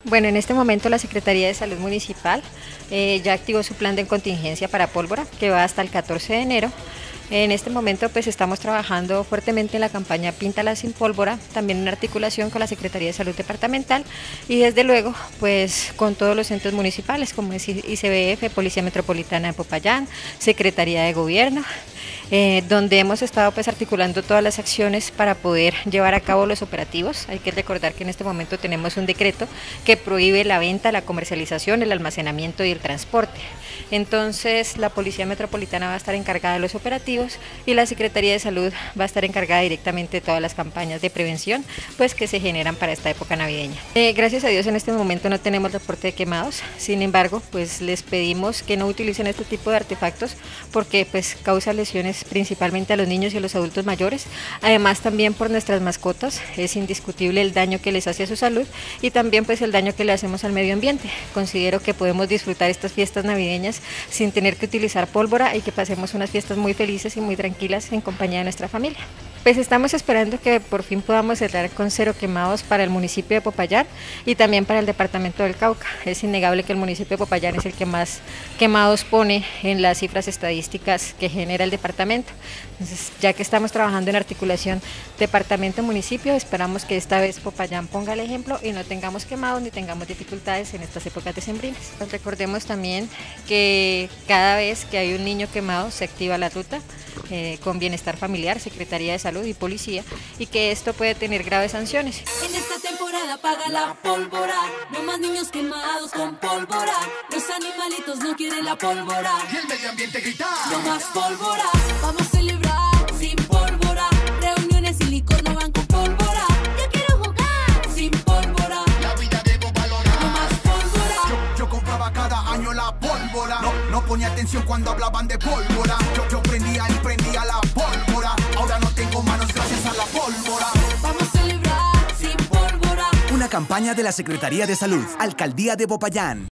Bueno, en este momento la Secretaría de Salud Municipal ya activó su plan de contingencia para pólvora, que va hasta el 14 de enero. En este momento pues estamos trabajando fuertemente en la campaña Píntala sin pólvora, también en articulación con la Secretaría de Salud Departamental y desde luego pues con todos los entes municipales como es ICBF, Policía Metropolitana de Popayán, Secretaría de Gobierno, donde hemos estado pues articulando todas las acciones para poder llevar a cabo los operativos. Hay que recordar que en este momento tenemos un decreto que prohíbe la venta, la comercialización, el almacenamiento y el transporte. Entonces la Policía Metropolitana va a estar encargada de los operativos y la Secretaría de Salud va a estar encargada directamente de todas las campañas de prevención pues que se generan para esta época navideña. Gracias a Dios en este momento no tenemos reporte de quemados, sin embargo pues les pedimos que no utilicen este tipo de artefactos porque pues causa lesiones principalmente a los niños y a los adultos mayores. Además también por nuestras mascotas es indiscutible el daño que les hace a su salud y también pues el daño que le hacemos al medio ambiente. Considero que podemos disfrutar estas fiestas navideñas sin tener que utilizar pólvora y que pasemos unas fiestas muy felices y muy tranquilas en compañía de nuestra familia. Pues estamos esperando que por fin podamos cerrar con 0 quemados para el municipio de Popayán y también para el departamento del Cauca. Es innegable que el municipio de Popayán es el que más quemados pone en las cifras estadísticas que genera el departamento. Entonces, ya que estamos trabajando en articulación departamento-municipio, esperamos que esta vez Popayán ponga el ejemplo y no tengamos quemados ni tengamos dificultades en estas épocas decembrinas. Pues recordemos también que cada vez que hay un niño quemado se activa la ruta con Bienestar Familiar, Secretaría de Salud y Policía, y que esto puede tener graves sanciones. En esta temporada apaga la pólvora, no más niños quemados con pólvora, los animalitos no quieren la pólvora, y el medio ambiente grita, no más pólvora, vamos a celebrar sin pólvora, reuniones y licor no van con pólvora, yo quiero jugar sin pólvora, la vida debo valorar, no más pólvora. Yo compraba cada año la pólvora, no ponía atención cuando hablaban de pólvora, yo prendía y prendía la pólvora, ahora no tengo manos gracias a la pólvora. Vamos a celebrar sin pólvora. Una campaña de la Secretaría de Salud, Alcaldía de Popayán.